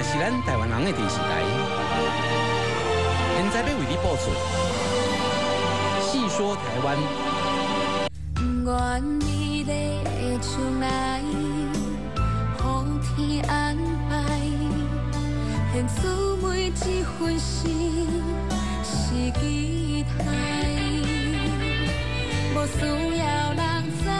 嘛是咱台湾人的电视台，现在要为你播出《细说台湾》。 愿美丽的将来，予天安排，献出每一份心是期待，无需要人知。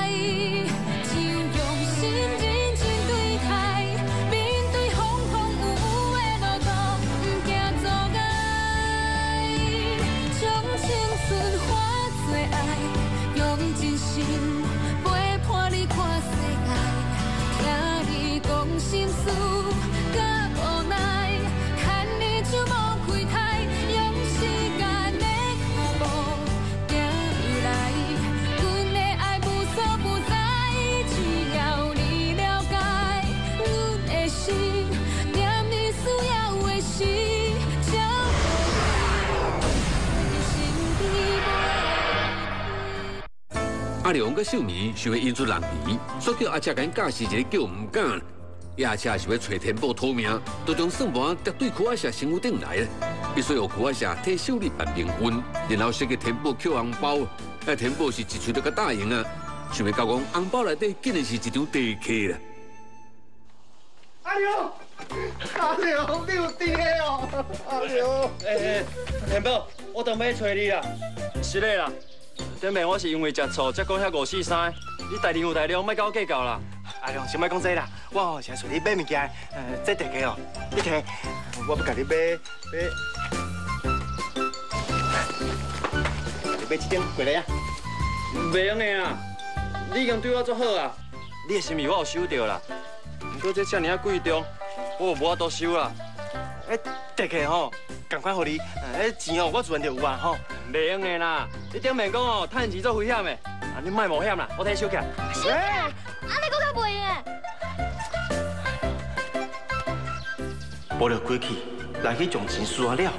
陪伴你看世界，听你讲心事，甲无奈，牵你手无开台，用时间的脚步行来，阮的爱无所不在，只要你了解，阮的心念你需要的时，才心底阿良甲秀美想要引出人皮，所叫阿车甲因驾驶一个叫唔敢，阿车是要找天宝讨命，就将算盘叠对苦阿社身躯顶来，必须由苦阿社替秀丽办冥婚，然后先给天宝捡红包。天宝是一喙都甲答应啊，想要交讲红包内底竟然是一张地契啦。 阿良，你有地契哦，阿良。 天宝，我当要找你啦。是嘞啦。 顶面我是因为食醋才讲遐543，你大量有大量，莫甲我计较啦。 阿良，先莫讲这啦，我吼是找你买物件，这地契哦，你摕，我要甲你买。你买一顶过来啊！ 袂用的啦，你已经对我足好啊，你的心意我有收到啦。不过这遮尔啊贵重，我无法度收啦。 地契吼，赶快互你，钱哦我自然就有啊吼。 袂用的啦，你顶面讲哦，趁钱做危险的，啊你莫冒险啦，我替你收起来。 是啊，你搁较袂用的。 无了过去，来去将钱输了。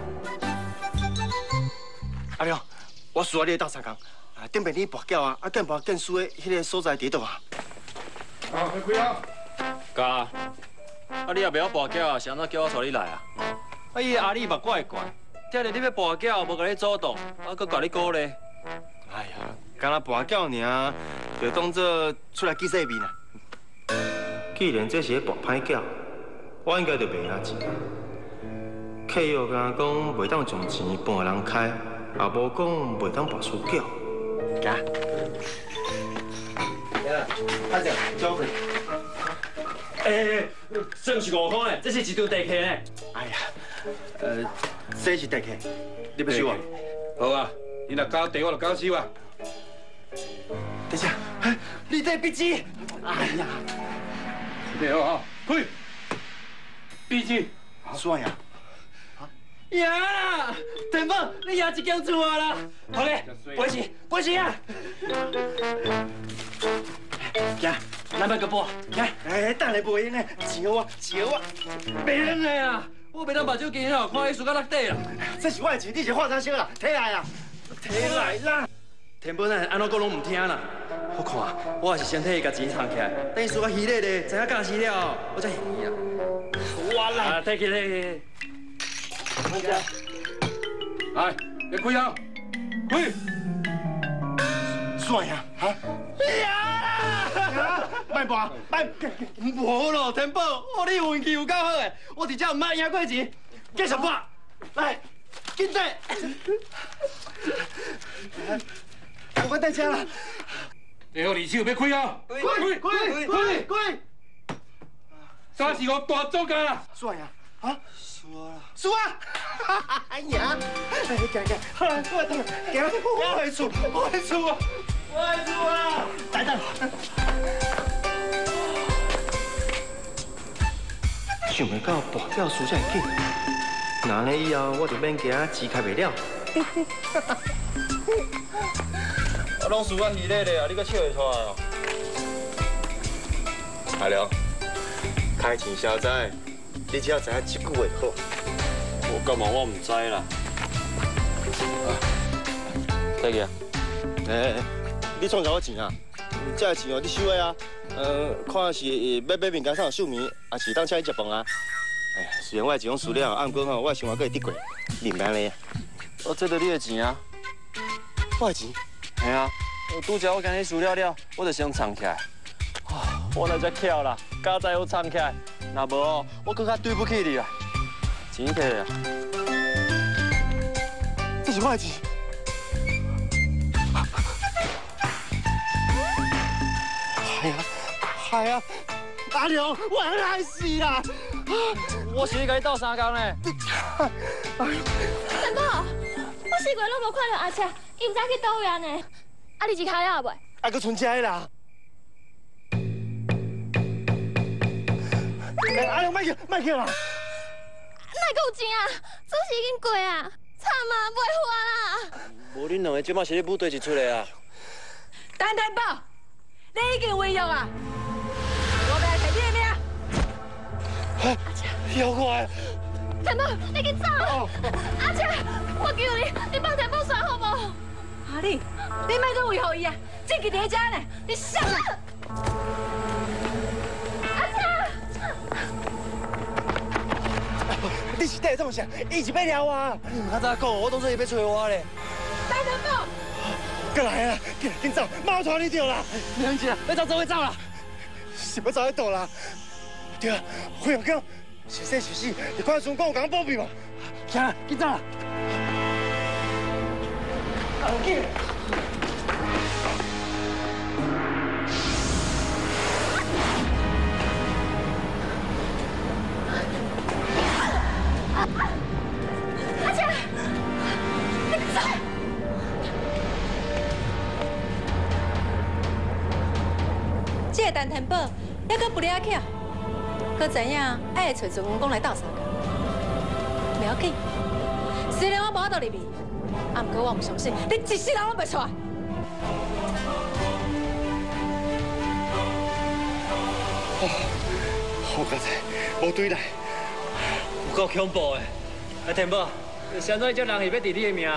阿良，我输你斗相共，顶面你跋筊啊，见跋见输的迄个所在伫倒啊。 啊，开啊！ 教，啊你也袂晓跋筊啊，是安怎叫我带你来啊？啊伊阿里目怪怪。 听着你要跋筊，无甲你主动，搁甲你鼓励。 哎呀，干那跋筊尔，就当做出来见世面啊。既然这是跋歹筊，我应该就袂赢钱。契约甲讲袂当将钱搬人开，也无讲袂当跋输筊。行。阿姐，交费。 这是5块呢，这是一张地契呢。 哎呀，这是地契，你要收啊？ 好啊，你若交地，我就交收啊。 等下，你这笔记，哎呀， 对哦，开，笔记， 算呀。 赢啦！天宝，你赢一间厝啊啦！好嘞，赔钱，赔钱啊！ 行， 咱要个补， 行，等下袂用的，钱我，钱我， 袂用的啊！我袂当目睭见哦，看伊输到落底啦。 这是我的钱，你是化妆烧啦，摕来啦，摕来啦。 天宝咱安怎讲拢唔听啦。我看，我也是先替伊甲钱藏起来，等伊输到稀咧咧，知影驾驶了，我才还伊啦。我来，摕起来。 来，你开啊，开！ 算呀，哈！呀！卖博，无咯，天宝，我你运气有够好诶，我伫遮唔捌赢过钱，继续博，来，紧点！我等车啦。 最后利息有要开啊！ 开！ 三四五大总价啦！ 算呀，啊？输啊！哎呀！行，好啦，我等，行，我会输啊！等，想袂到跋筊输遮紧，那安尼以后我就免惊钱开袂了。 我拢输啊稀咧咧啊，你阁笑会出来哦？ 阿良，开钱消灾，你只要知影一句话就好。 我干嘛我唔知啦。再见。 你创啥我钱啊？这钱哦，你收的啊。看是要买物件送秀棉，还是当请伊食饭啊？ 哎呀，虽然我是一种输了，啊，不过吼，我生活阁会得过，明白咧。 这都你的钱啊！ 我的钱？ 系啊，拄则我今日输了，我就先藏起来。啊，我那只巧啦，加在我藏起来，若无哦，我更加对不起你啦。钱摕啊！ 这是我的钱。系啊，阿良，我害死啦！ 我是你甲你斗相共咧。 陈宝，我四月拢无看到阿车，伊唔知去倒位呢？啊，你钱开了未？ 还阁存遮啦！阿良，莫去啦！ 哪还有钱啊？做事已经过啊，惨啊，袂花啦！ 无恁两个即马是咧舞对一出的啊！ 陈宝，你已经违约啊！我要来提你的命！ 妖怪！ 陈宝，你去走！阿姐，我求你，你帮陈宝算好无？ 啊你莫再为好伊啊！这个在遮呢，你想啊！ 阿姐， 你是在创啥？伊是要撩我。 你唔较早讲，我当作伊要找我咧。 陈宝， 过来啦，紧走，猫拖你着啦！ 娘子啊，要走就走啦！ 是要走去倒啦？对啊，辉阳哥，是生是死，你快顺讲有讲保庇嘛？行，紧走啦！紧！ 阿姐，你走！ 这个陈天宝还阁不了巧，可知影爱找准公公来斗相共，不要紧。虽然我无法度入去，啊，不过我唔相信你一世人拢袂出来。 好刚才无对来， 有够恐怖的！啊，天宝，现在这人是要治你的命？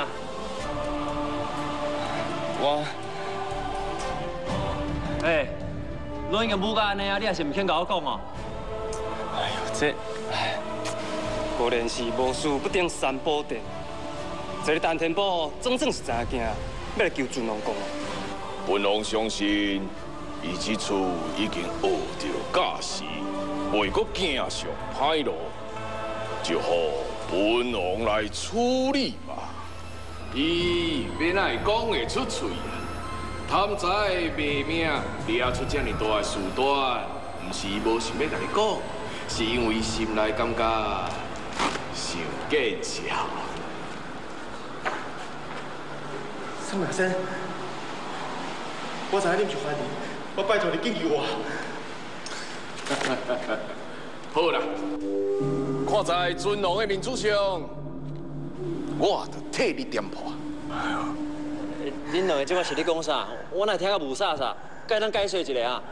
哎，我已经舞到安尼啊，你还是唔肯甲我讲哦？ 哎呦，果然是无事不定三宝殿。这个陈天宝整整是知影惊，要来救尊王公。 本王相信，伊这次已经学着驾驶，袂阁行上歹路，就让本王来处理吧。伊免爱讲会出嘴啊！贪财卖命，惹出这么大的事端，不是伊无想要甲你讲，是因为心内感觉伤见笑。 宋大生，我知影你唔是怀疑，我拜托你救救我。 好啦，看在尊王的面子上，我就替你点破。 恁两个即摆是咧讲啥？我哪听到无啥啥，该咱解说一下啊。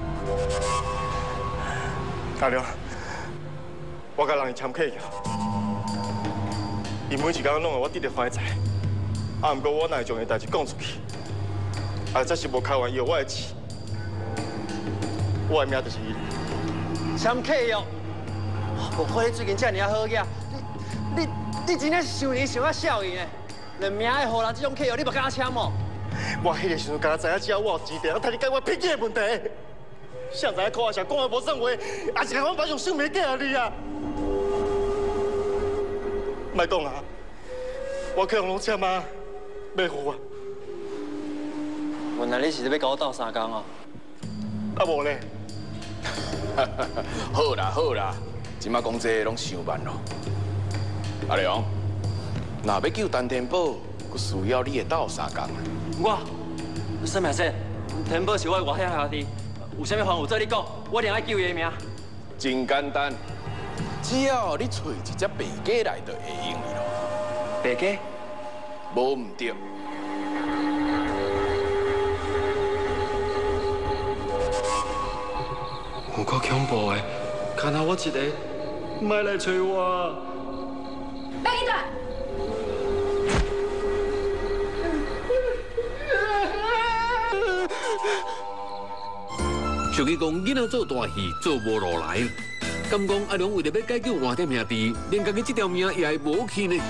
阿良，我甲人签契去，伊每一工拢会我得着反财，啊，不过我若将伊代志讲出去，啊，这是无开玩笑，我的钱，我的命就是伊。 签契约，无看你最近这尔好个，你真正是想伊想啊笑伊呢？连命爱互人这种契约，你不敢签哦？ 我迄个时阵，敢知影只要我有钱地，我替你解决偏见的问题。谁知影看我啥讲话无算话，也是甲我马上性命嫁你啊！莫讲啊，我去红龙签啊，袂付啊！ 原来你是要甲我斗相共哦？ 啊无咧。 好啦好啦，即马讲这拢伤慢咯。阿良，若要救陈天宝，佫需要你的斗相共。 我，什么事？天宝是我的外乡兄弟，有啥物方有做你讲，我一定爱救伊的命。 真简单，只要你找一只白鸡来就会用哩咯。 白鸡？ 无唔对。 有够恐怖的，看到我一个，莫来找我。 别去转。 俗语讲，囡仔做大戏做无路来， 敢讲阿良为了要解救换店兄弟，连家己这条命也会无去呢？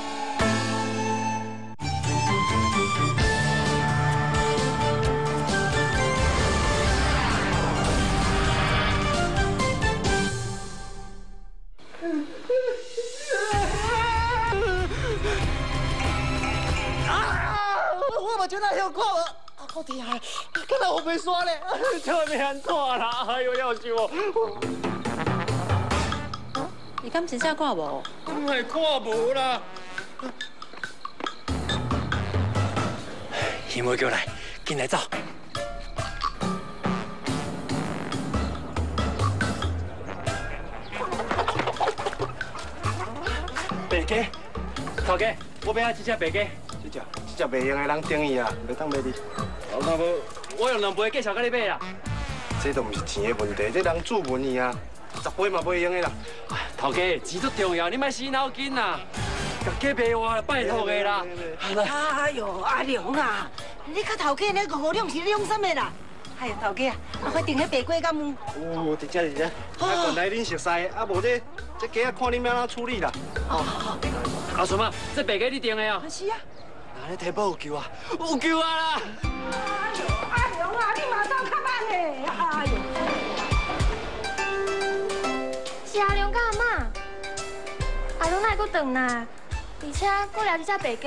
我真系有看无，我天啊！今日我被刷咧，这命怎啦？哎呦，要死我！ 你敢真正看无？ 唔系看无啦。姨妹叫来，进来走。白鸡，头家，我要一只白鸡。这袂用的人定义啊，袂当卖你。那无，我用2倍介绍甲你买啦。这都唔是钱的问题，这人主问伊啊，10倍嘛袂用的啦。头家，钱足重要，你莫死脑筋啦。甲鸡卖我，拜托的啦。 哎呦，阿良啊，你甲头家那5两是两什么啦？哎呦，头家啊，快订迄白鸡甲木。 哦，直接直接，啊，原来恁熟悉，啊无这鸡啊，看恁要安怎处理啦。哦，阿顺啊，这白鸡你订的啊？ 是啊。 你提报有救啊！有救啊啦！ 哎呦，阿良啊，你马上较慢嘞！哎呦， 是阿良甲阿嬷，阿良哪会阁转来？而且阁掠一只白鸡。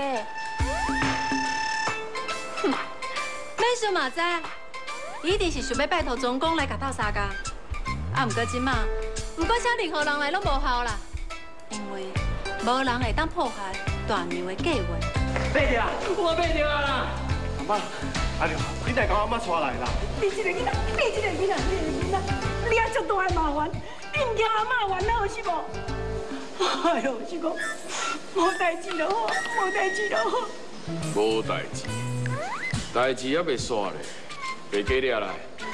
哼，免想嘛知，伊一定是想要拜托总公来甲斗相共。啊，毋过即马，毋管请任何人来拢无效啦，因为无人会当破坏大娘的计划。 买着啦，我买着啦！阿妈，阿良，你来甲我阿妈带来啦！ 你这个囡仔，你这个囡仔，你啊足大的麻烦，你唔惊阿妈烦恼是无？哎呦，是讲无代志就好，无代志就好。 无代志，代志还袂煞咧，白鸡掠来。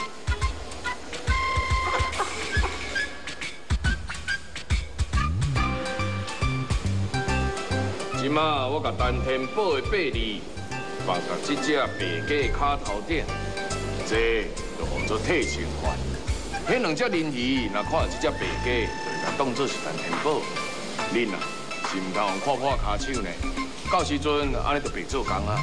即马我甲陈天宝的8字放到这只白鸡卡头顶，这就叫做退情款。迄2只人鱼若看到这只白鸡，就会甲当作是陈天宝。恁啊，是唔通看破骹手呢？到时阵安尼就白做工啊。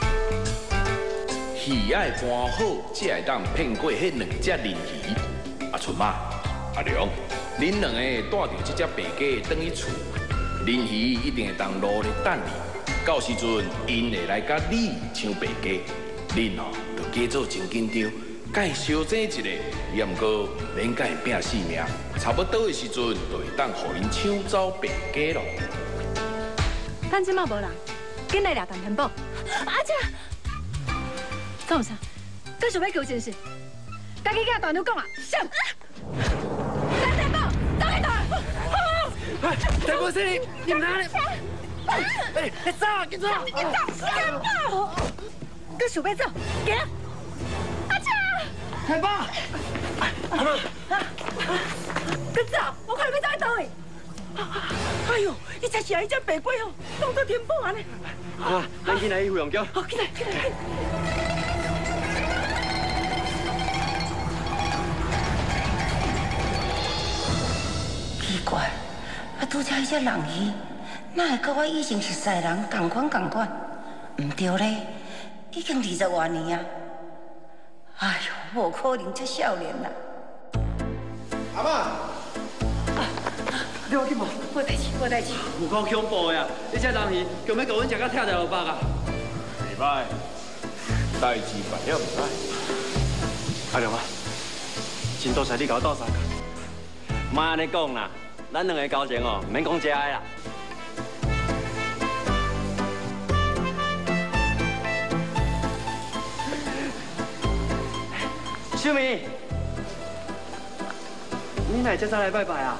鱼爱搬好，才会当骗过迄2只人鱼。阿春妈、阿良，恁2个带着这只白鸡返去厝。人鱼一定会当努力等你，到时阵因会来甲你抢白鸡，恁哦就假做真紧张，甲伊小争一下，也毋过免甲伊拼性命，差不多的时阵就会当互因抢走白鸡咯。 咱即马无人，紧来掠陈天宝。阿姐，怎有啥？搁想要求真是？家己甲大娘讲啊，上！陈天宝，走开大！ 对不起，你们哪里？哎，走，紧走！ 你走，天宝，搁想要走，行！阿姐， 天宝，阿妈， 搁走，我看你要走去倒位。哎呦，你才是啊！一只白龟哦，当作天宝安尼。 啊，咱进来去用叫。 好，进来，进来。奇怪。啊，拄才迄只人鱼，哪会甲我以前熟识的人同款？唔对咧，已经20多年啊！哎呦，无可能这少年啦！ 阿妈，你有紧无？ 无代志。 有够恐怖的啊！你这人鱼，叫要甲阮食到跳条肉啊！ 袂歹，代志办了袂歹。 阿良啊，真多谢你甲我斗相共。莫安尼讲啦。咱2个交情哦，唔免讲这个啦。秀敏，你哪这早来拜拜啊？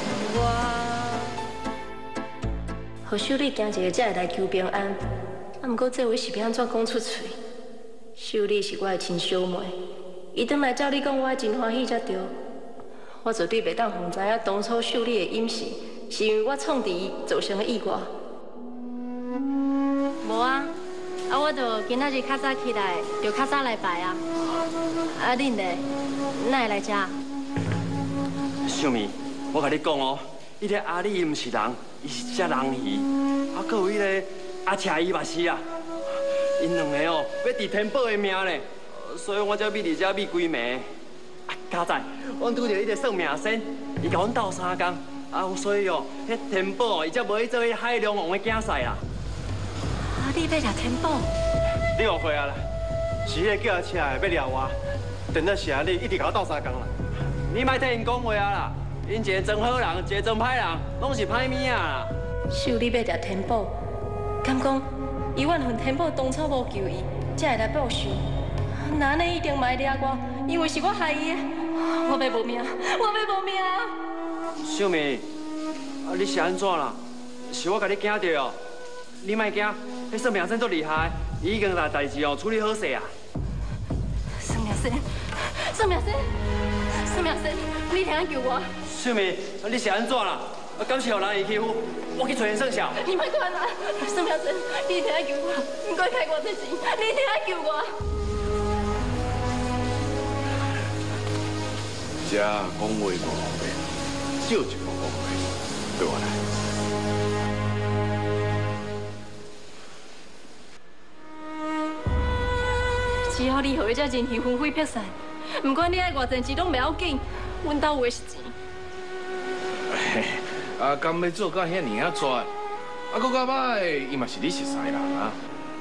何秀丽今一个才会来求平安，啊，毋过这话是要安怎讲出嘴？秀丽是我的亲小妹，伊转来照你讲，我真欢喜才对。我绝对袂当互知影当初秀丽的隐士，是因为我创治伊造成的意外。无啊，我就今仔日较早起来，就较早来拜啊。啊，恁咧，哪会来遮？ 秀敏， 我甲你讲哦，迄个阿丽伊唔是人，伊是只人鱼，啊，搁有迄个阿车伊嘛是啊，因两个哦要治天宝的命咧，所以我才秘伫遮秘几暝。佳仔，阮拄着迄个算命先，伊甲阮斗3工，啊，所以哦，迄天宝伊才无去做迄海龙王的竞赛啦。 啊，你要抓天宝？ 你误会啊啦，是迄个叫阿车的要抓我，等到是啊，你一直甲我斗3工啦。你莫替因讲话啊啦，因一个真好人，一个真歹人，拢是歹物啊啦。 秀你要抓天宝，敢讲伊怨恨天宝当初无救伊，才会来报仇。那安尼一定嘛会抓我，因为是我害伊的。我要无命，我要无命！ 秀美，啊，你是安怎啦？是我甲你惊着哦，你莫惊，迄算命先足厉害，伊已经把代志哦处理好势啊。 算命先，算命先，算命先，你听救我！ 秀美，你是安怎啦？啊，敢是互人伊欺负？我去找人算账。 你莫管啦，算命先，你听救我，唔该开我这钱，你听救我。 这讲话无方便，少一个方便，对我来。 只要你互伊只人鱼魂飞魄散，不管你爱偌济钱拢袂要紧，阮兜有的是钱。 啊，甘要做到遐尔啊绝，啊，搁较歹，伊嘛是你熟识人啊。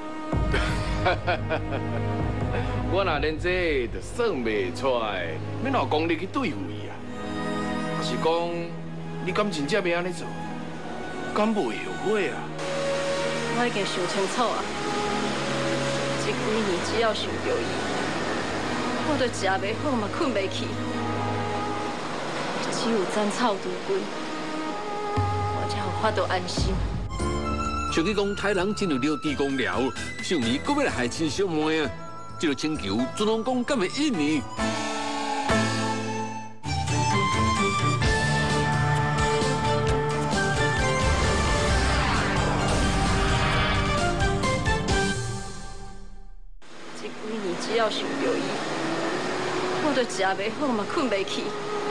我若连这都算袂出来，要哪功力去对付伊啊？还是讲你敢真正要安尼做？敢袂后悔啊？ 我已经想清楚啊，这几年只要想到伊，我就食袂好嘛，困袂去，只有斩草除根，我才有法度安心。 像你讲，太人进入了地宫了，秀眉搁要来害亲小妹啊！这个请求，尊龙公敢会应呢？ 这几年只要想到伊，我就食袂好嘛，困袂去，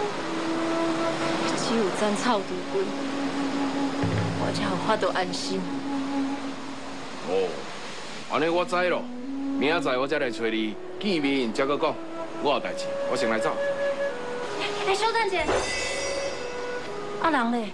只有斩草除根，我才有法度安心。 哦，安尼我知咯。明仔载我再来找你见面，再搁讲。我有代志，我先来走。 哎，小蛋姐，阿人嘞？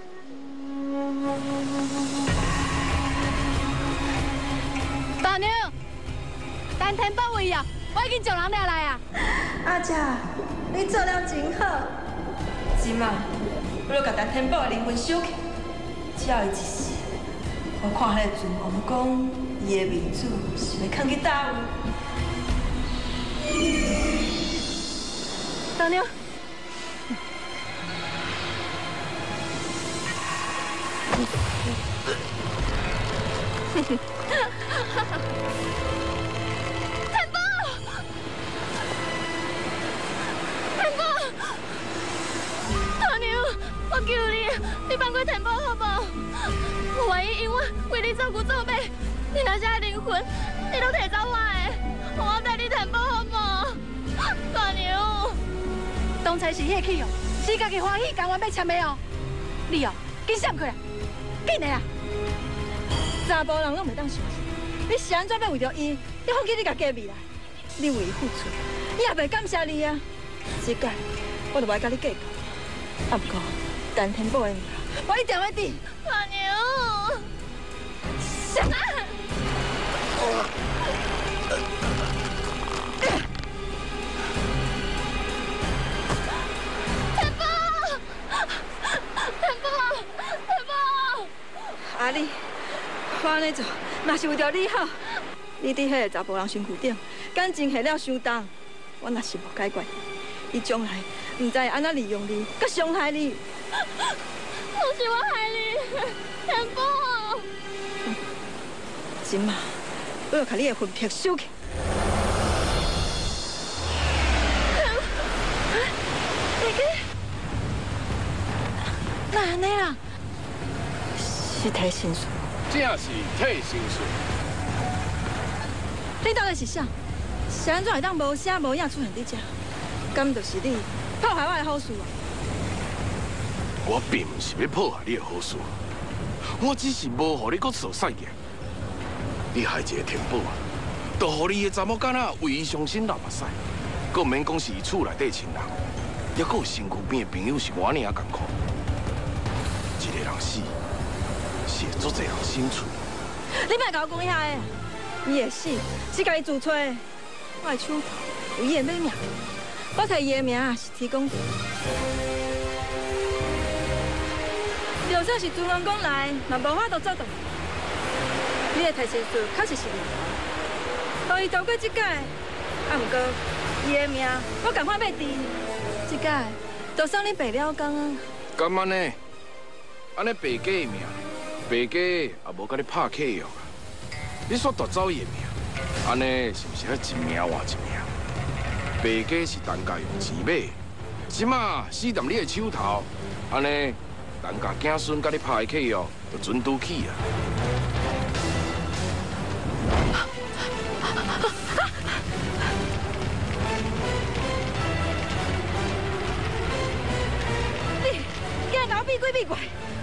大娘，单天保卫啊！我已经叫人抓来啊！ 阿姐，你做了真好。今晚我要甲单天保的灵魂收起，只要伊一死，我看迄个尊王公伊的面子是要囥去倒位。 大娘。天宝，天宝，大娘，我求你，你放过天宝好不好？我愿意因为为你照顾做马，你那些灵魂，你都摕走我的，我带你天宝好不好？大娘，当初是迄个去哦，是家己欢喜，甘愿要签的哦。你哦，紧闪开啊，紧的啊！查甫人拢袂当相信，你是安怎要为着伊，你放弃你家己的未来？你为伊付出，伊也袂感谢你啊！这届我就袂甲你计较，啊不过单天宝的命，我一定会治。大娘，什么？天宝，天宝，天宝！阿丽。我安尼做，嘛是为着你好。你伫迄个查甫人身躯顶，感情下了伤重，我若是无解决，伊将来唔知安怎利用你，佮伤害你。都是我害你，天宝。今晚我要甲你的魂魄收起。大哥，哪安尼啦？是替心术。 这是替心术。 你到底是啥？是安怎会当无声无影出现伫这？敢就是你破坏我的好事啊！ 我并不是要破坏你的好事，我只是无互你搁受晒嘅。你害一个天宝啊，就互你的查某囡仔为伊伤心流目屎，搁免讲是伊厝内底亲人，还搁有身躯边的朋友是我尔啊艰苦。一个人死，是会足侪人心碎。 你莫甲我讲遐个，伊会死是家己自找的。我的手头有伊的买命，我摕伊的名是天公。就算是朱龙公来，嘛无法度做到。你的提示书确实是你，互伊逃过这届，啊，毋过伊的命我赶快要治。这届就算你白了工啊。 咁安尼，安尼白家的命，白家也无甲你拍客用啊。你煞夺走伊的命，安尼是毋是要一命换一命？白家是单家用钱买，即马死踮你的手头，安尼单家子孙甲你拍的客用就准拄起啊！ 你竟然甲我避鬼避怪！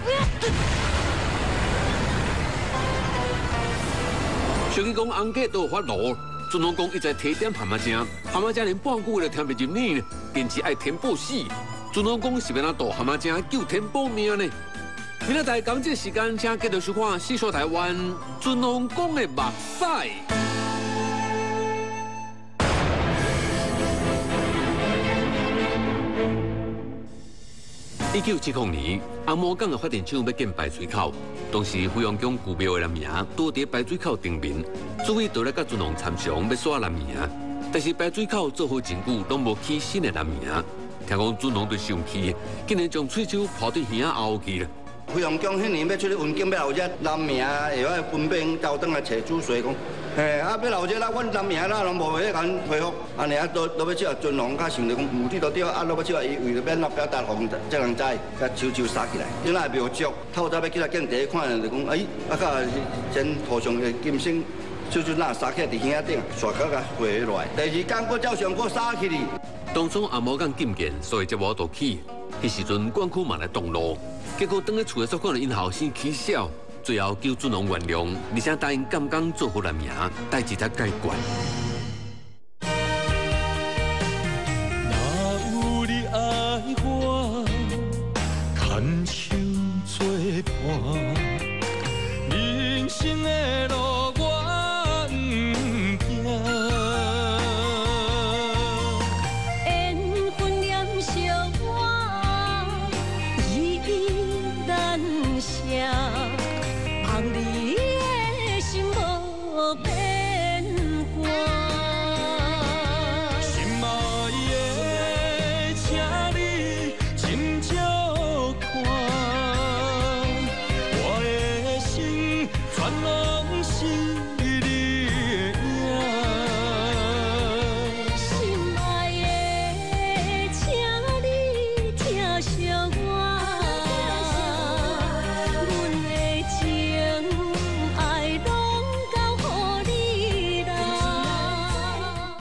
小金讲红家都有发怒，尊龙公一再提点蛤蟆精，蛤蟆精连半句话都听不进去呢，坚持爱天宝死。尊龙公是要哪渡蛤蟆精救天宝命呢？明仔载感谢时间，请继续收看《细说台湾》尊龙公的目屎。1970年，红毛港的发展厂要建排水口，当时惠阳宫旧庙的人名都伫排水口顶面，所以就来甲尊龙参详要刷人名，但是排水口做好真久，拢无起新的人名。听讲尊龙就生气，竟然将喙手抛伫耳仔后去了。 惠阳宫迄年要出去运境，要留只人名，会晓分兵交转来找主帅讲。要留这啦，阮人名啦，拢无迄敢回复，安尼都要只尊龙，甲想着讲目的都对，都要只伊为了免表达互这人知，甲手杀起来，因那庙祝，透早要去来见第一看就讲，甲先涂上个金星，手那杀起来伫耳仔顶，刷到甲回落来。第二天搁照常搁杀起哩。 当初红毛港禁建，所以才无倒起。迄时阵官区嘛来动怒，结果等咧厝的所看到因后生起笑。最后求尊龙原谅，而且答应刚刚做好人名，代志才解决。 若有你爱我，牵手作伴，人生的路我不惊。 缘分念相我，依依难舍。